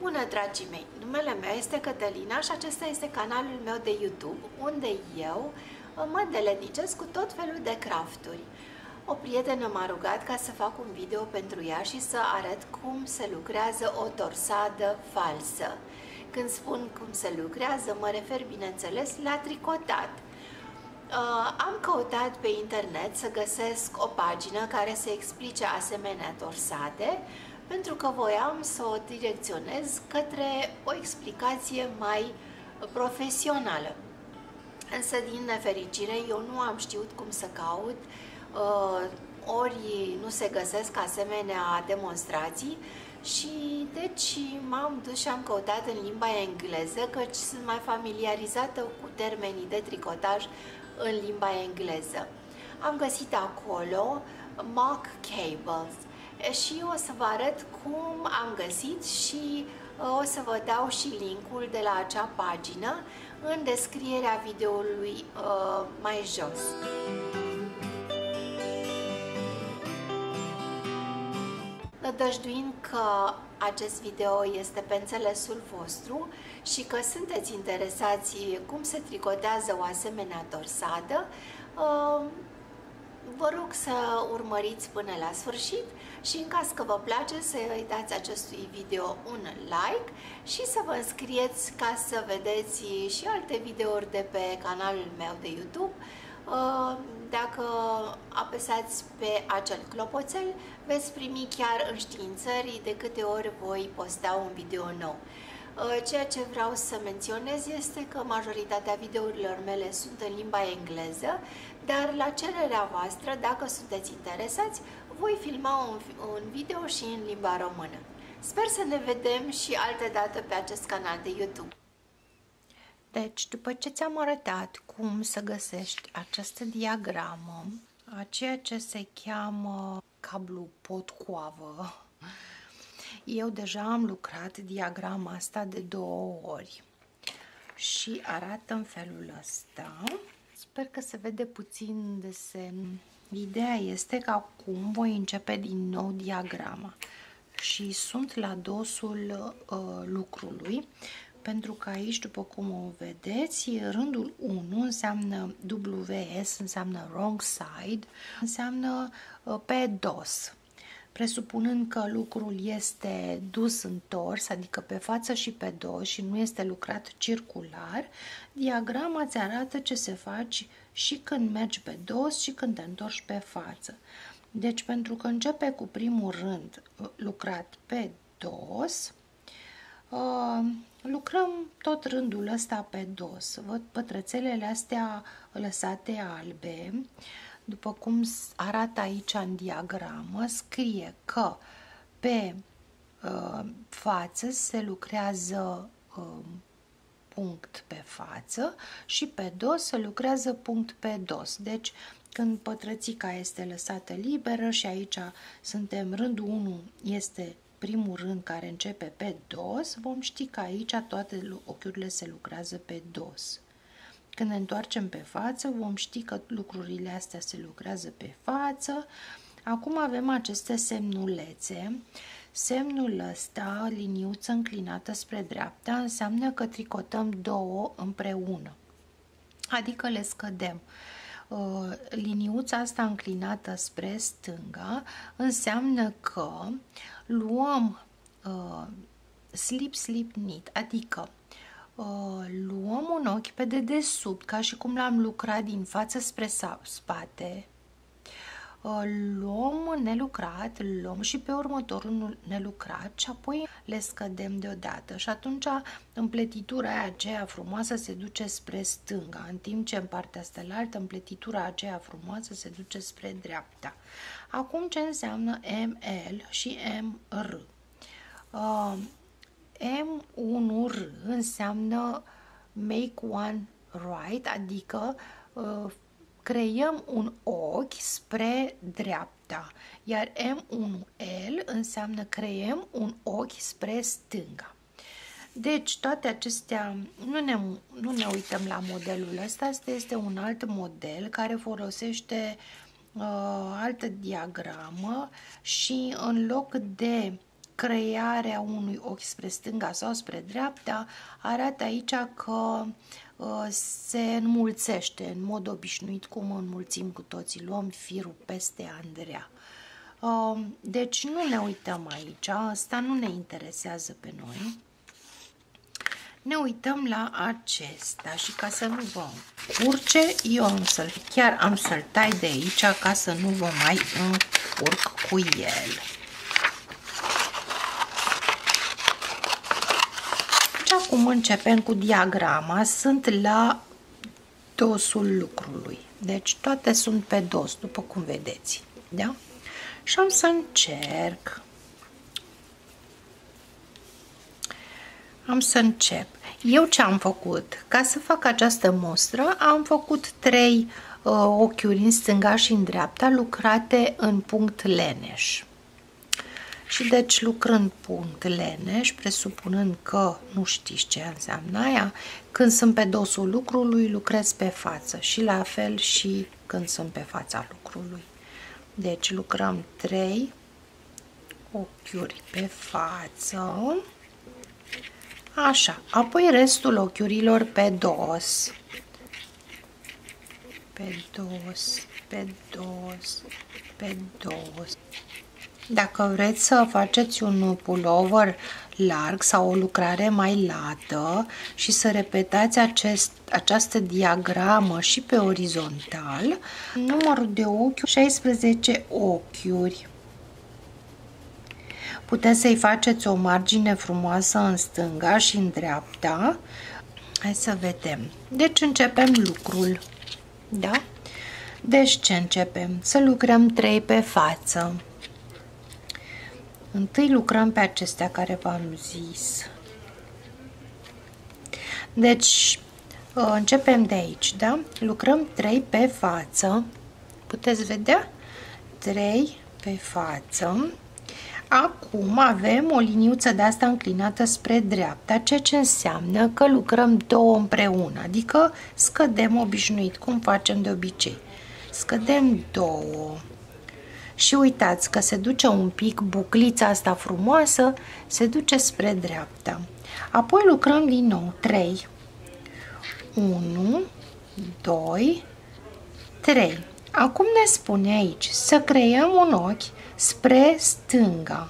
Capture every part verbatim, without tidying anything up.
Bună, dragii mei! Numele meu este Cătălina și acesta este canalul meu de YouTube, unde eu mă delenicesc cu tot felul de crafturi. O prietenă m-a rugat ca să fac un video pentru ea și să arăt cum se lucrează o torsadă falsă. Când spun cum se lucrează, mă refer, bineînțeles, la tricotat. Uh, am căutat pe internet să găsesc o pagină care să explice asemenea torsade, pentru că voiam să o direcționez către o explicație mai profesională. Însă, din nefericire, eu nu am știut cum să caut, uh, ori nu se găsesc asemenea demonstrații și deci m-am dus și am căutat în limba engleză, căci sunt mai familiarizată cu termenii de tricotaj în limba engleză. Am găsit acolo mock cables și o să vă arăt cum am găsit și o să vă dau și linkul de la acea pagină în descrierea videoului uh, mai jos. Nădăjduind că acest video este pe înțelesul vostru și că sunteți interesați cum se tricotează o asemenea torsadă, vă rog să urmăriți până la sfârșit și în caz că vă place să îi dați acestui video un like și să vă înscrieți ca să vedeți și alte videouri de pe canalul meu de YouTube. Dacă apăsați pe acel clopoțel, veți primi chiar înștiințări de câte ori voi posta un video nou. Ceea ce vreau să menționez este că majoritatea videourilor mele sunt în limba engleză, dar la cererea voastră, dacă sunteți interesați, voi filma un, un video și în limba română. Sper să ne vedem și altă dată pe acest canal de YouTube. Deci, după ce ți-am arătat cum să găsești această diagramă, a ceea ce se cheamă cablu pot-coavă, eu deja am lucrat diagrama asta de două ori și arată în felul ăsta. Sper că se vede puțin desen. Ideea este că acum voi începe din nou diagrama și sunt la dosul uh, lucrului, pentru că aici, după cum o vedeți, rândul unu înseamnă W S, înseamnă wrong side, înseamnă uh, pe dos. Presupunând că lucrul este dus întors, adică pe față și pe dos și nu este lucrat circular, diagrama îți arată ce se faci și când mergi pe dos și când te întorci pe față. Deci, pentru că începe cu primul rând lucrat pe dos, lucrăm tot rândul ăsta pe dos. Văd pătrățelele astea lăsate albe. După cum arată aici în diagramă, scrie că pe uh, față se lucrează uh, punct pe față și pe dos se lucrează punct pe dos. Deci, când pătrățica este lăsată liberă și aici suntem, rândul unu este primul rând care începe pe dos, vom ști că aici toate ochiurile se lucrează pe dos. Când ne întoarcem pe față, vom ști că lucrurile astea se lucrează pe față. Acum avem aceste semnulețe. Semnul ăsta, liniuță înclinată spre dreapta, înseamnă că tricotăm două împreună, adică le scădem. Liniuța asta înclinată spre stânga înseamnă că luăm slip, slip, knit, adică luăm un ochi pe dedesubt, ca și cum l-am lucrat din față spre spate, luăm nelucrat, luăm și pe următorul nelucrat și apoi le scădem deodată și atunci împletitura aia aceea frumoasă se duce spre stânga, în timp ce în partea stelartă împletitura aceea frumoasă se duce spre dreapta. Acum ce înseamnă M L și M R? Uh, M unu R înseamnă make one right, adică uh, creăm un ochi spre dreapta, iar M unu L înseamnă creăm un ochi spre stânga. Deci toate acestea, nu ne, nu ne uităm la modelul ăsta, asta este un alt model care folosește uh, altă diagramă și în loc de crearea unui ochi spre stânga sau spre dreapta, arată aici că uh, se înmulțește în mod obișnuit, cum înmulțim cu toții, luăm firul peste Andreea. Uh, deci nu ne uităm aici, asta nu ne interesează pe noi. Ne uităm la acesta și ca să nu vă încurce, eu am să chiar am să-l tai de aici ca să nu vă mai încurc cu el. Și acum începem cu diagrama, sunt la dosul lucrului, deci toate sunt pe dos, după cum vedeți, da? Și am să încerc. Am să încep. Eu ce am făcut? Ca să fac această mostră, am făcut trei uh, ochiuri în stânga și în dreapta, lucrate în punct leneș. Și deci lucrând punct leneș, presupunând că nu știți ce înseamnă aia, când sunt pe dosul lucrului, lucrez pe față și la fel și când sunt pe fața lucrului. Deci lucrăm trei ochiuri pe față. Așa, apoi restul ochiurilor pe dos, pe dos, pe dos, pe dos. Dacă vreți să faceți un pullover larg sau o lucrare mai lată și să repetați acest, această diagramă și pe orizontal, numărul de ochi, șaisprezece ochiuri. Puteți să-i faceți o margine frumoasă în stânga și în dreapta. Hai să vedem. Deci începem lucrul. Da? Deci ce începem? Să lucrăm trei pe față. Întâi lucrăm pe acestea care v-am zis. Deci începem de aici, da? Lucrăm trei pe față. Puteți vedea? trei pe față. Acum avem o liniuță de asta înclinată spre dreapta, ceea ce înseamnă că lucrăm două împreună, adică scădem obișnuit, cum facem de obicei. Scădem două. Și uitați că se duce un pic, buclița asta frumoasă se duce spre dreapta. Apoi lucrăm din nou trei. unu, doi, trei. Acum ne spune aici să creăm un ochi spre stânga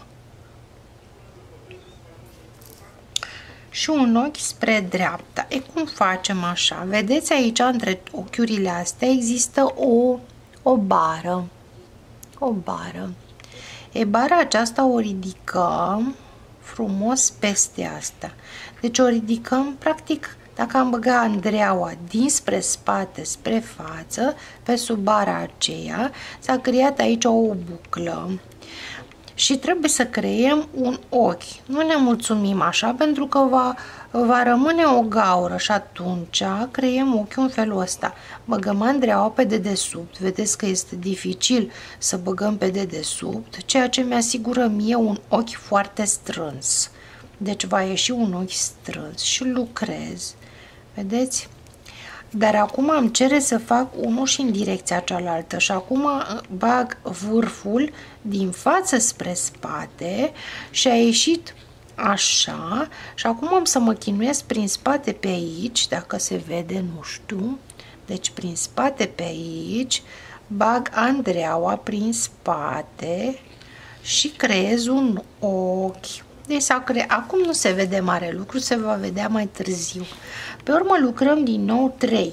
și un ochi spre dreapta. E cum facem așa? Vedeți aici între ochiurile astea există o, o bară. O bară. E bara aceasta o ridicăm frumos peste asta. Deci o ridicăm practic. Dacă am băgat Andreaua dinspre spate spre față, pe sub bara aceea, s-a creat aici o buclă și trebuie să creăm un ochi. Nu ne mulțumim așa pentru că va, va rămâne o gaură și atunci creăm ochiul în felul ăsta. Băgăm Andreaua pe dedesubt, vedeți că este dificil să băgăm pe dedesubt, ceea ce mi-asigură mie un ochi foarte strâns. Deci va ieși un ochi strâns și lucrez. Vedeți? Dar acum îmi cere să fac unul și în direcția cealaltă și acum bag vârful din față spre spate și a ieșit așa și acum am să mă chinuiesc prin spate pe aici, dacă se vede, nu știu. Deci prin spate pe aici bag Andreaua prin spate și creez un ochi. Deci s-a creat. Acum nu se vede mare lucru, se va vedea mai târziu. Pe urmă lucrăm din nou trei.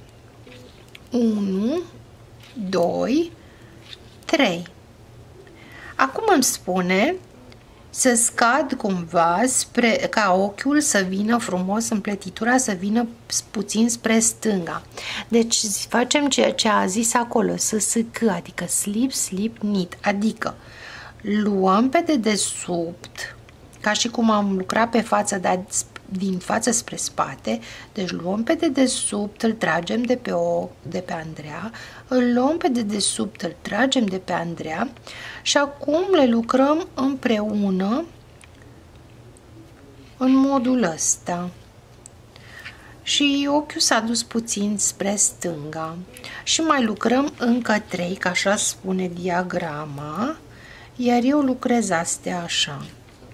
unu, doi, trei. Acum îmi spune să scad cumva spre, ca ochiul să vină frumos, împletitura să vină puțin spre stânga. Deci facem ceea ce a zis acolo, S S C, adică slip, slip, knit, adică luăm pe dedesubt, ca și cum am lucrat pe față, dar din față spre spate, deci luăm pe dedesubt, îl tragem de pe, o, de pe Andreea, îl luăm pe dedesubt, îl tragem de pe Andreea și acum le lucrăm împreună în modul ăsta. Și ochiul s-a dus puțin spre stânga și mai lucrăm încă trei, că așa spune diagrama, iar eu lucrez astea așa.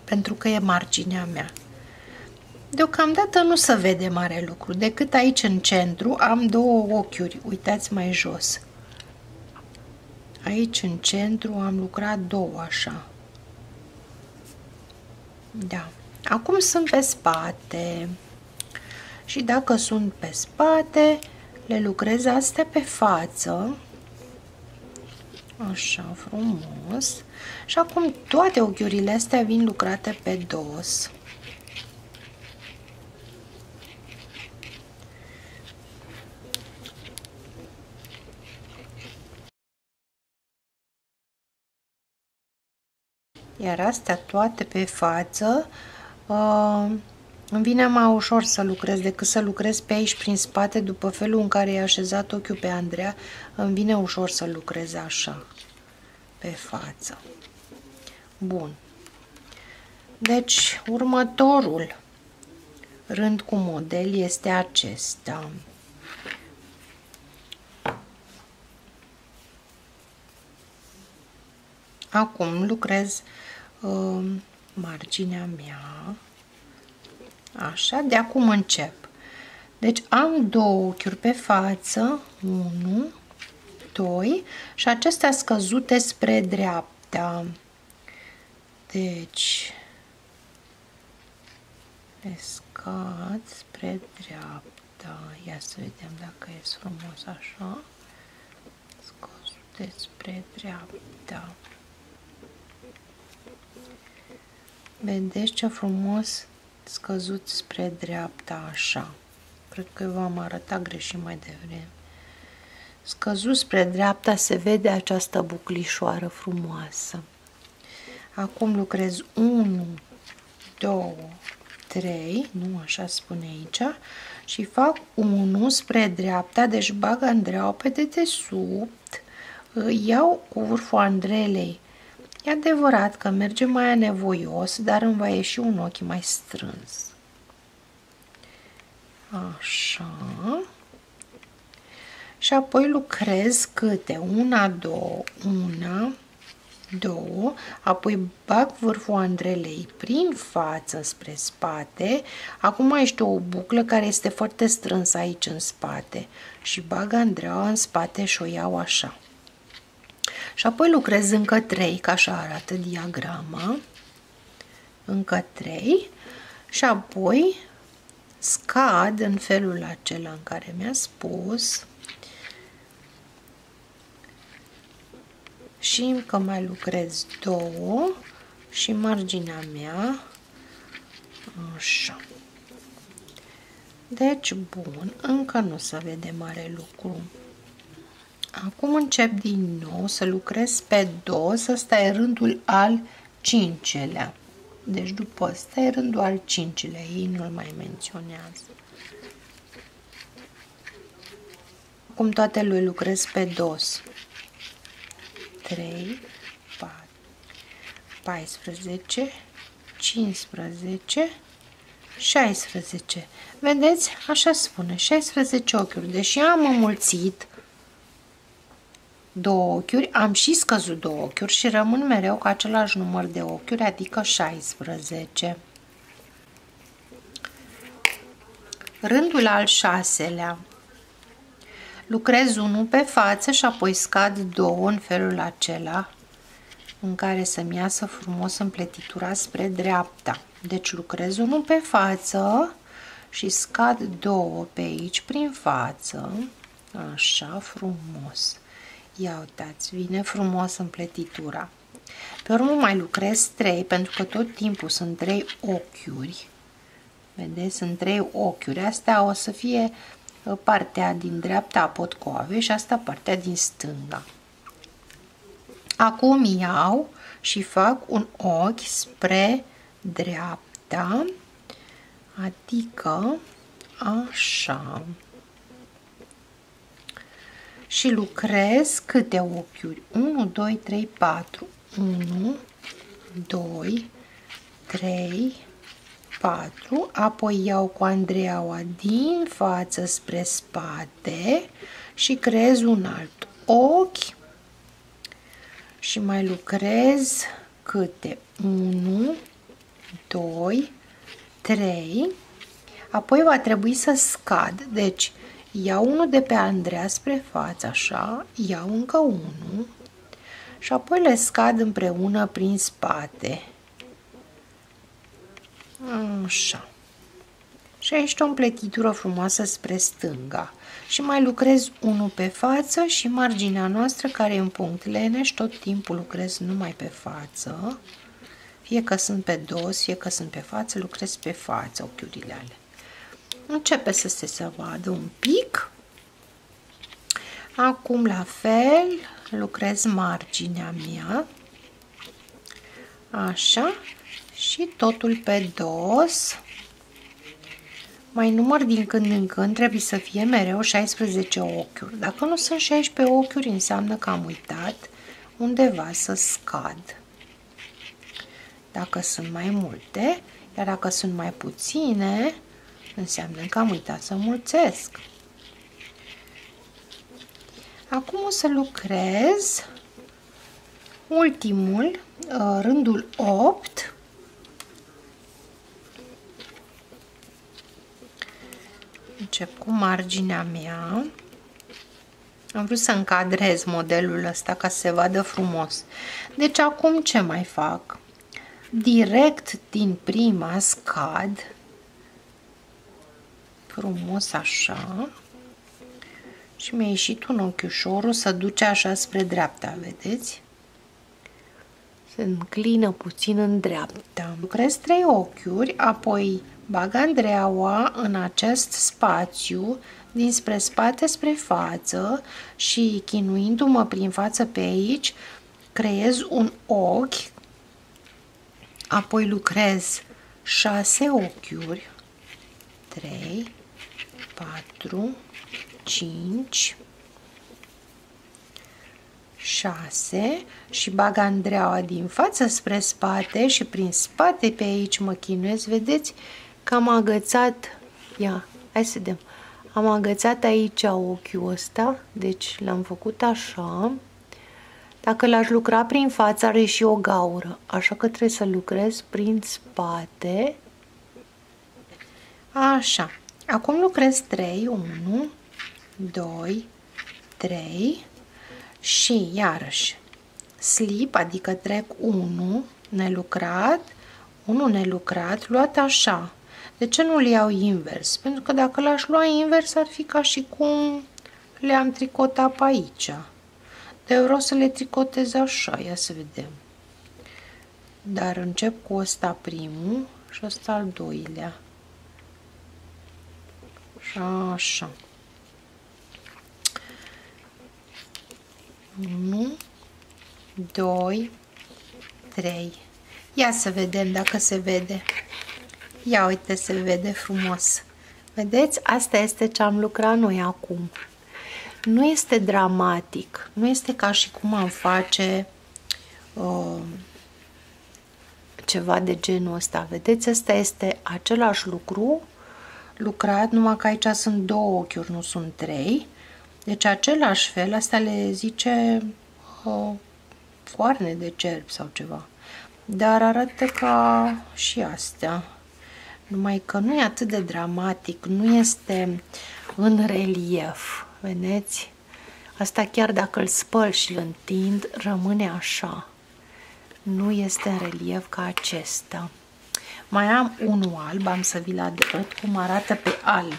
pentru că e marginea mea. Deocamdată nu se vede mare lucru, decât aici în centru am două ochiuri, uitați mai jos. Aici în centru am lucrat două așa. Da. Acum sunt pe spate. Și dacă sunt pe spate, le lucrez astea pe față. Așa, frumos. Și acum toate ochiurile astea vin lucrate pe dos. Iar astea toate pe față, uh, îmi vine mai ușor să lucrez decât să lucrez pe aici prin spate, după felul în care e așezat ochiul pe Andreea, îmi vine ușor să lucrez așa, pe față. Bun. Deci, următorul rând cu model este acesta. Acum lucrez uh, marginea mea. Așa, de acum încep. Deci am două ochiuri pe față, unu, doi și acestea scăzute spre dreapta. Deci le scad spre dreapta. Ia să vedem dacă e frumos așa. Scăzute spre dreapta. Vedeți ce frumos scăzut spre dreapta așa. Cred că v-am arătat greșit mai devreme. Scăzut spre dreapta se vede această buclișoară frumoasă. Acum lucrez unu, doi, trei, nu așa spune aici, și fac unu spre dreapta, deci bag Andreea pe dedesubt, iau cu vârful andrelei. E adevărat că merge mai anevoios, dar îmi va ieși un ochi mai strâns. Așa. Și apoi lucrez câte una, două, una, două, apoi bag vârful andrelei prin față spre spate. Acum mai este o buclă care este foarte strânsă aici în spate și bag Andreea în spate și o iau așa. Și apoi lucrez încă trei, ca așa arată diagrama, încă trei și apoi scad în felul acela în care mi-a spus și încă mai lucrez două și marginea mea așa. Deci, bun, încă nu se vede mare lucru. Acum încep din nou să lucrez pe dos, ăsta e rândul al cincelea. Deci după ăsta e rândul al cincilea, ei nu-l mai menționează. Acum toate le lucrez pe dos. trei, patru, paisprezece, cincisprezece, șaisprezece. Vedeți? Așa spune, șaisprezece ochiuri. Deși am înmulțit două ochiuri, am și scăzut două ochiuri și rămân mereu cu același număr de ochiuri, adică șaisprezece. Rândul al șaselea. Lucrez unul pe față și apoi scad două în felul acela în care să-mi iasă frumos împletitura spre dreapta. Deci lucrez unul pe față și scad două pe aici prin față, așa frumos. Ia uitați, vine frumos împletitura. Pe urmă mai lucrez trei, pentru că tot timpul sunt trei ochiuri. Vedeți, sunt trei ochiuri. Astea o să fie partea din dreapta a potcoavei și asta partea din stânga. Acum iau și fac un ochi spre dreapta, adică așa. Și lucrez câte ochiuri? unu, doi, trei, patru. unu, doi, trei, patru. Apoi iau cu Andreaua din față spre spate și creez un alt ochi. Și mai lucrez câte? unu, doi, trei. Apoi va trebui să scad. Deci iau unul de pe Andreea spre față, așa, iau încă unul și apoi le scad împreună prin spate. Așa. Și aici o împletitură frumoasă spre stânga. Și mai lucrez unul pe față și marginea noastră care e în punct leneș, tot timpul lucrez numai pe față. Fie că sunt pe dos, fie că sunt pe față, lucrez pe față ochiurile alea. Începe să se se vadă un pic. Acum la fel lucrez marginea mea. Așa. Și totul pe dos. Mai număr din când în când, trebuie să fie mereu șaisprezece ochiuri. Dacă nu sunt șaisprezece ochiuri, înseamnă că am uitat undeva să scad. Dacă sunt mai multe, iar dacă sunt mai puține, înseamnă că am uitat să mulțesc. Acum o să lucrez ultimul, rândul opt. Încep cu marginea mea. Am vrut să încadrez modelul ăsta ca să se vadă frumos. Deci acum ce mai fac? Direct din prima scad. Frumos așa. Și mi-a ieșit un ochiușor, o să duce așa spre dreapta, vedeți? Se înclină puțin în dreapta. Lucrez trei ochiuri, apoi bag Andreaua în acest spațiu, dinspre spate spre față și chinuindu-mă prin față pe aici, creez un ochi, apoi lucrez șase ochiuri, trei, patru, cinci, șase și bag Andreaua din față spre spate și prin spate pe aici mă chinuiesc, vedeți că am agățat, ia, hai să vedem, am agățat aici ochiul ăsta, deci l-am făcut așa. Dacă l-aș lucra prin față are și o gaură, așa că trebuie să lucrez prin spate. Așa, acum lucrez trei, unu, doi, trei și iarăși slip, adică trec unu nelucrat, unu nelucrat, luat așa. De ce nu le iau invers? Pentru că dacă l-aș lua invers ar fi ca și cum le-am tricotat pe aici. Dar eu vreau să le tricotez așa, ia să vedem. Dar încep cu ăsta primul și ăsta al doilea. Și așa. unu, doi, trei. Ia să vedem dacă se vede. Ia uite, se vede frumos. Vedeți? Asta este ce am lucrat noi acum. Nu este dramatic. Nu este ca și cum am face uh, ceva de genul ăsta. Vedeți? Asta este același lucru lucrat, numai că aici sunt două ochiuri, nu sunt trei. Deci același fel, asta le zice uh, coarne de cerb sau ceva. Dar arată ca și astea. Numai că nu e atât de dramatic, nu este în relief, vedeți? Asta chiar dacă îl spăl și îl întind, rămâne așa. Nu este în relief ca acesta. Mai am unul alb, am să vi-l arăt cum arată pe alb.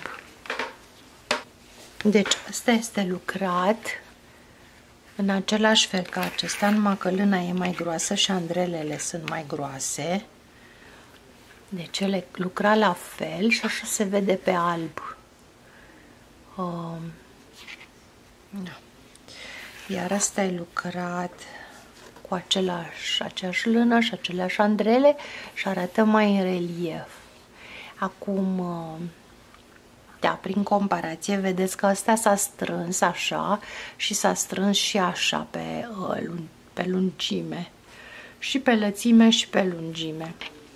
Deci ăsta este lucrat în același fel ca acesta, numai că lâna e mai groasă și andrelele sunt mai groase. Deci ele lucra la fel și așa se vede pe alb. Um, da. Iar ăsta e lucrat cu același, aceeași lână și aceleași andrele și arată mai în relief. Acum, da, prin comparație, vedeți că ăsta s-a strâns așa și s-a strâns și așa pe, pe lungime. Și pe lățime și pe lungime.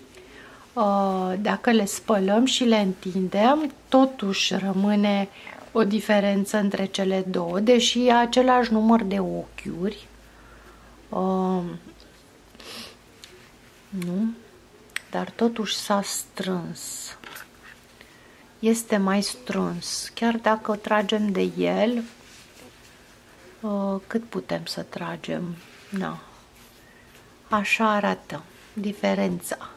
Dacă le spălăm și le întindem, totuși rămâne o diferență între cele două, deși e același număr de ochiuri. Nu? dar totuși s-a strâns. Este mai strâns, chiar dacă tragem de el, cât putem să tragem? Na. Așa arată diferența.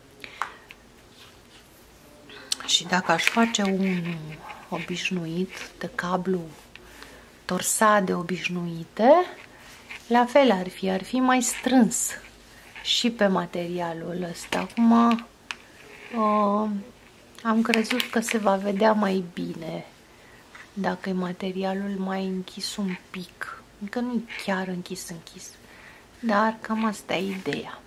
Și dacă aș face unul obișnuit, de cablu torsade obișnuite, la fel ar fi, ar fi mai strâns și pe materialul ăsta. Acum uh, am crezut că se va vedea mai bine dacă e materialul mai închis un pic. Încă nu e chiar închis, închis. Dar cam asta e ideea.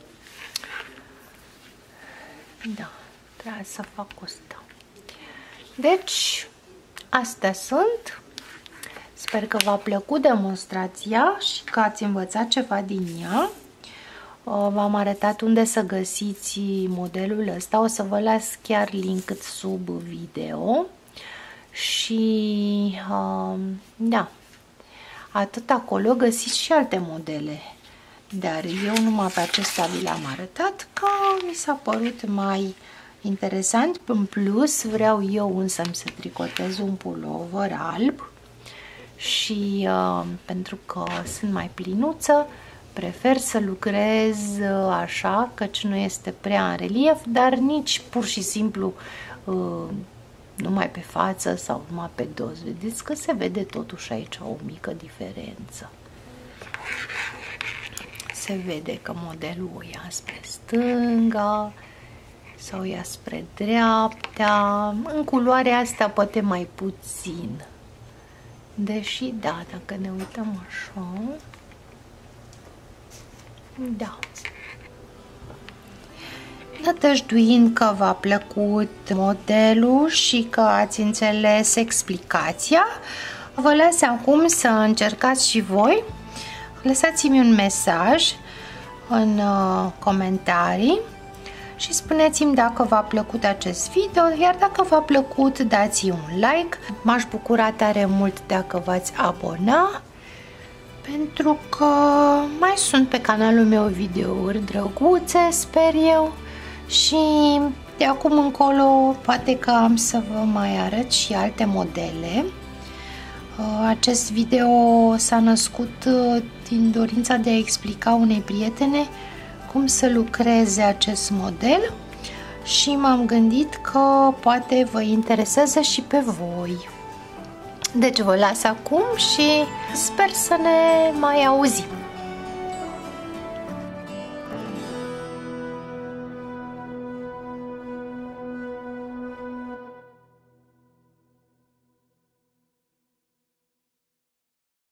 Da, trebuie să fac asta. Deci, astea sunt. Sper că v-a plăcut demonstrația și că ați învățat ceva din ea. V-am arătat unde să găsiți modelul ăsta. O să vă las chiar link sub video. Și da, atât acolo găsiți și alte modele. Dar eu numai pe acesta vi l-am arătat, că mi s-a părut mai interesant. În plus, vreau eu însă să tricotez un pulover alb și uh, pentru că sunt mai plinuță, prefer să lucrez uh, așa, căci nu este prea în relief, dar nici pur și simplu uh, numai pe față sau numai pe dos. Vedeți că se vede totuși aici o mică diferență. Se vede că modelul o ia spre stânga sau o ia spre dreapta. În culoarea asta poate mai puțin. Deși, da, dacă ne uităm așa, da. Nădăjduind că v-a plăcut modelul și că ați înțeles explicația, vă las acum să încercați și voi. Lăsați-mi un mesaj în uh, comentarii și spuneți-mi dacă v-a plăcut acest video, iar dacă v-a plăcut, dați un like. M-aș bucura tare mult dacă v-ați abona, pentru că mai sunt pe canalul meu videouri drăguțe, sper eu, și de acum încolo poate că am să vă mai arăt și alte modele. Acest video s-a născut din dorința de a explica unei prietene cum să lucreze acest model și m-am gândit că poate vă interesează și pe voi. Deci vă las acum și sper să ne mai auzim.